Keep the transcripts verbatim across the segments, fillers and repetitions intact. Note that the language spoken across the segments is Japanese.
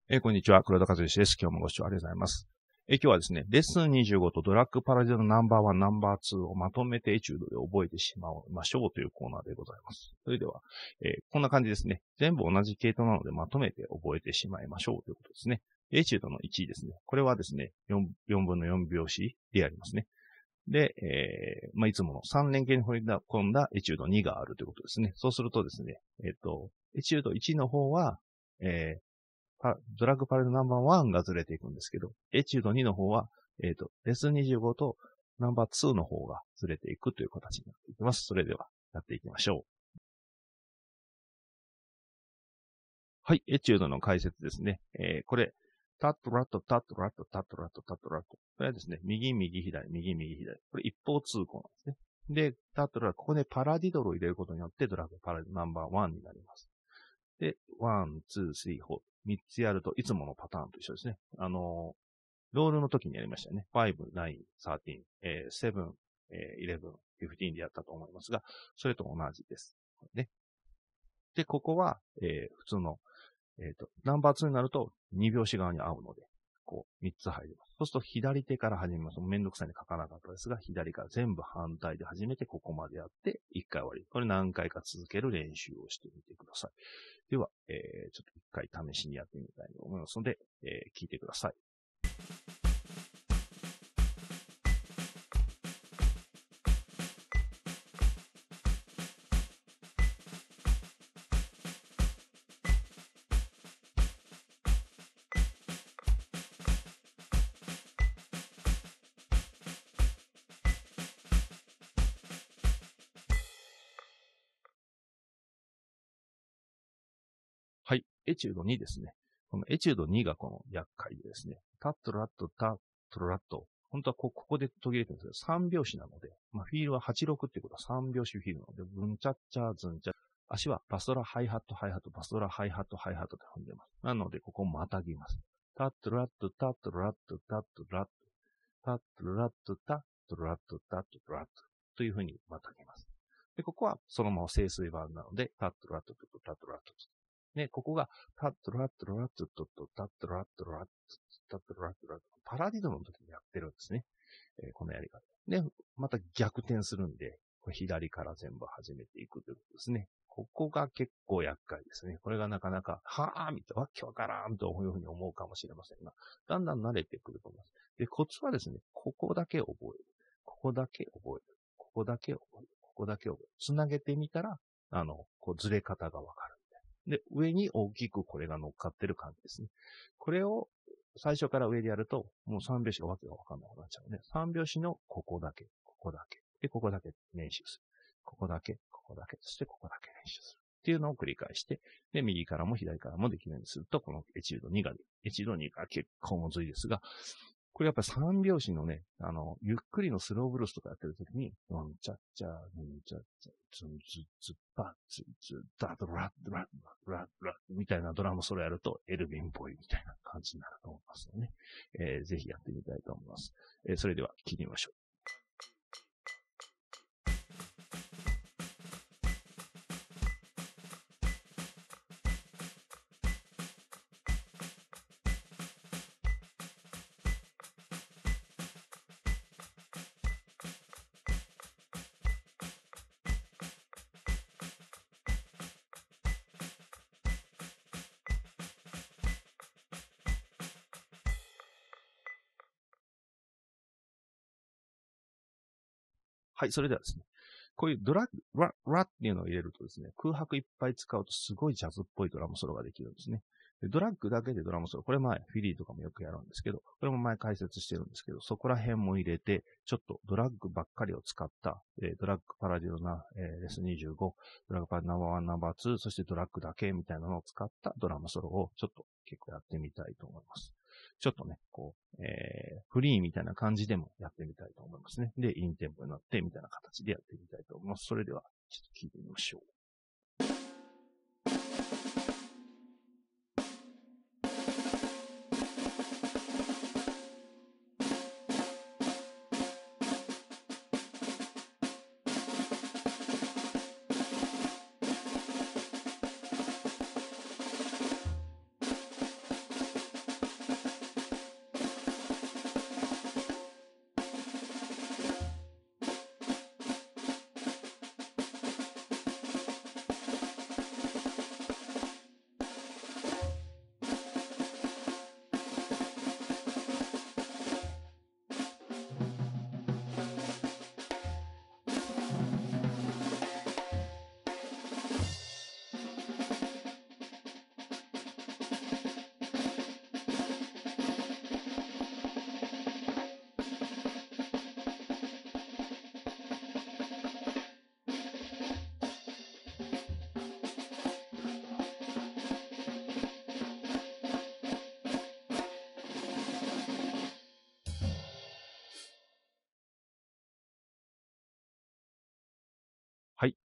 えー、こんにちは。黒田和之です。今日もご視聴ありがとうございます。えー、今日はですね、レッスンにじゅうごとドラッグパラディのナンバーワン、ナンバーツーをまとめてエチュードで覚えてしまいましょうというコーナーでございます。それでは、えー、こんな感じですね。全部同じ系統なのでまとめて覚えてしまいましょうということですね。エチュードのいちですね。これはですね、よん, よんぶんのよん拍子でやりますね。で、えー、まあ、いつものさん連携に掘り込んだエチュードにがあるということですね。そうするとですね、えっと、エチュードいちの方は、えードラッグパレードナンバーワンがずれていくんですけど、エチュードにの方は、えっと、レッスンにじゅうごとナンバーツーの方がずれていくという形になっていきます。それでは、やっていきましょう。はい、エチュードの解説ですね。えー、これ、タットラット、タットラット、タットラット、タットラット。これはですね、右、右、左、右、右、左。これ一方通行なんですね。で、タットラット、ここでパラディドルを入れることによってドラッグパレードナンバーワンになります。で、ワン、ツー、スリー、フォー。三つやるといつものパターンと一緒ですね。あのー、ロールの時にやりましたね。ご、きゅう、じゅう、さん、えー、なな、えー、じゅういち、じゅうごでやったと思いますが、それと同じです。ね。で、ここは、えー、普通の、えっと、ナンバーツーになるとに拍子側に合うので、こう、みっつ入ります。そうすると左手から始めます。めんどくさいに書かなかったですが、左から全部反対で始めて、ここまでやって、いっかい終わり。これ何回か続ける練習をしてみてください。では、えー、ちょっといっかい試しにやってみたいと思いますので、えー、聞いてください。はい。エチュードにですね。このエチュードにがこの厄介でですね。タットラット、タットラット。本当はここで途切れてるんですけど、さん拍子なので、まあ、フィールははちろくっていうことはさん拍子フィールなので、ブンチャッチャー、ズンチャ。足はバスドラ、ハイハット、ハイハット、バスドラ、ハイハット、ハイハットで踏んでます。なので、ここまたぎます。タットラット、タットラット、タットラット、タットラット、タットラット、タットラットというふうにまたぎます。で、ここはそのまま整数版なので、タットラットとタットラット。ね、ここが、タットラットラットとタットラットラット、タットラットラット。パラディドの時にやってるんですね。えー、このやり方。で、また逆転するんで、これ左から全部始めていくということですね。ここが結構厄介ですね。これがなかなか、はぁーみたいな、わけわからんというふうに思うかもしれませんが、だんだん慣れてくると思います。で、コツはですね、ここだけ覚える。ここだけ覚える。ここだけ覚える。ここだけ覚える。つなげてみたら、あの、こうずれ方がわかる。で、上に大きくこれが乗っかってる感じですね。これを最初から上でやると、もうさん拍子がわけがわかんなくなっちゃうね。さん拍子のここだけ、ここだけ。で、ここだけ練習する。ここだけ、ここだけ、そしてここだけ練習する。っていうのを繰り返して、で、右からも左からもできるようにすると、このエチュードにが、エチュードにが結構むずいですが、これやっぱり三拍子のね、あの、ゆっくりのスローブルースとかやってるときに、ワンチャッチャー、ヌンチャッチャー、ツンツツパッツツダドラッドラッドラッドラッみたいなドラムソロやるとエルヴィンっぽいみたいな感じになると思いますので、ね、えー、ぜひやってみたいと思います。えー、それでは聞いてみましょう。はい、それではですね、こういうドラッグ、ラ、ラっていうのを入れるとですね、空白いっぱい使うとすごいジャズっぽいドラムソロができるんですね。でドラッグだけでドラムソロ、これ前、フィリーとかもよくやるんですけど、これも前解説してるんですけど、そこら辺も入れて、ちょっとドラッグばっかりを使った、えー、ドラッグパラディオな、えー、レスにじゅうご、ドラッグパラディナンバーワン、ナンバーツー、そしてドラッグだけみたいなのを使ったドラムソロをちょっと結構やってみたいと思います。ちょっとね、こう、えー、フリーみたいな感じでもやってみたいと思いますね。で、インテンポになってみたいな形でやってみたいと思います。それでは、ちょっと聞いてみましょう。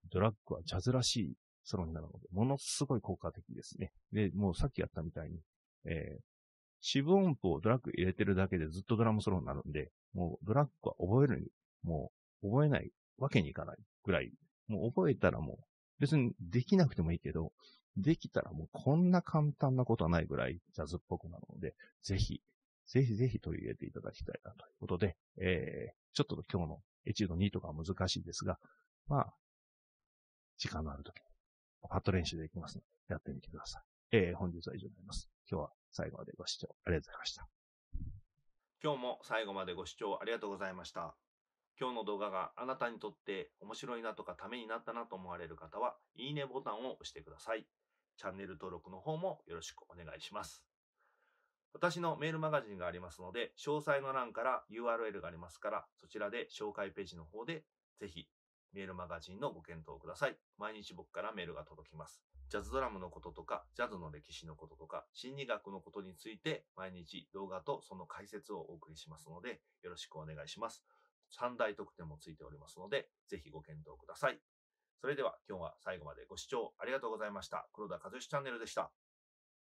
ドラッグはジャズらしいソロになるので、ものすごい効果的ですね。で、もうさっきやったみたいに、えー、四分音符をドラッグ入れてるだけでずっとドラムソロになるんで、もうドラッグは覚えるに、もう覚えないわけにいかないぐらい、もう覚えたらもう別にできなくてもいいけど、できたらもうこんな簡単なことはないぐらいジャズっぽくなるので、ぜひ、ぜひぜひ取り入れていただきたいなということで、えー、ちょっと今日のエチュードにとかは難しいですが、まあ、時間のあるときに、パッド練習できますので、やってみてください。えー、本日は以上になります。今日は最後までご視聴ありがとうございました。 今日も最後までご視聴ありがとうございました。今日の動画があなたにとって面白いなとかためになったなと思われる方は、いいねボタンを押してください。チャンネル登録の方もよろしくお願いします。私のメールマガジンがありますので、詳細の欄から ユーアールエル がありますから、そちらで紹介ページの方で、ぜひメールマガジンのご検討ください。毎日僕からメールが届きます。ジャズドラムのこととか、ジャズの歴史のこととか、心理学のことについて、毎日動画とその解説をお送りしますので、よろしくお願いします。さん大特典もついておりますので、ぜひご検討ください。それでは今日は最後までご視聴ありがとうございました。黒田和義チャンネルでした。